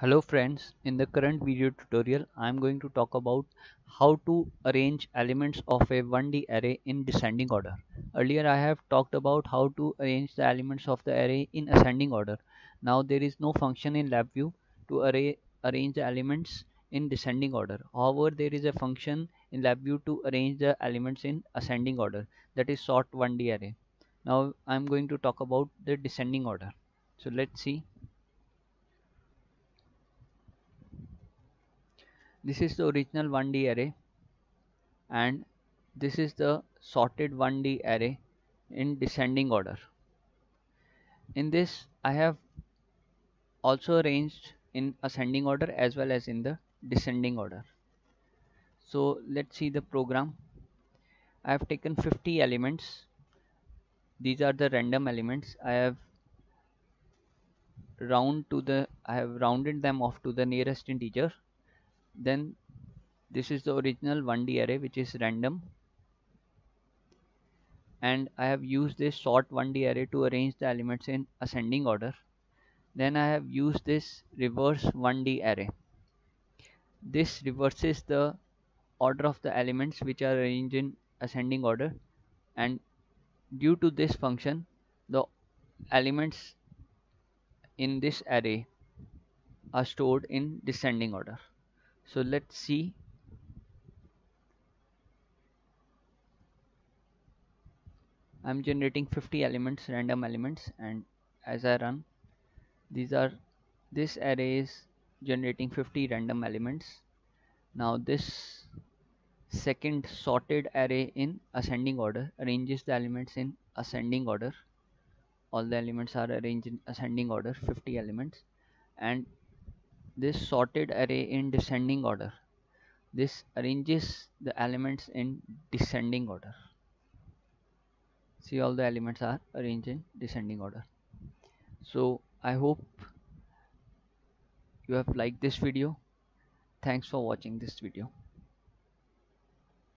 Hello friends, in the current video tutorial I am going to talk about how to arrange elements of a 1D array in descending order. Earlier I have talked about how to arrange the elements of the array in ascending order. Now there is no function in LabVIEW to arrange the elements in descending order. However, there is a function in LabVIEW to arrange the elements in ascending order, that is sort 1D array. Now I am going to talk about the descending order. So let's see. This is the original 1D array and this is the sorted 1D array in descending order. In this I have also arranged in ascending order as well as in the descending order. So let's see the program. I have taken 50 elements. These are the random elements. I have rounded them off to the nearest integer. Then this is the original 1D array which is random, and I have used this sort 1D array to arrange the elements in ascending order. Then I have used this reverse 1D array. This reverses the order of the elements which are arranged in ascending order, and due to this function the elements in this array are stored in descending order. So let's see. I'm generating 50 elements, random elements, and as I run, this array is generating 50 random elements. Now this second sorted array in ascending order arranges the elements in ascending order. All the elements are arranged in ascending order, 50 elements. And this sorted array in descending order, this arranges the elements in descending order. See, all the elements are arranged in descending order. So I hope you have liked this video. Thanks for watching this video.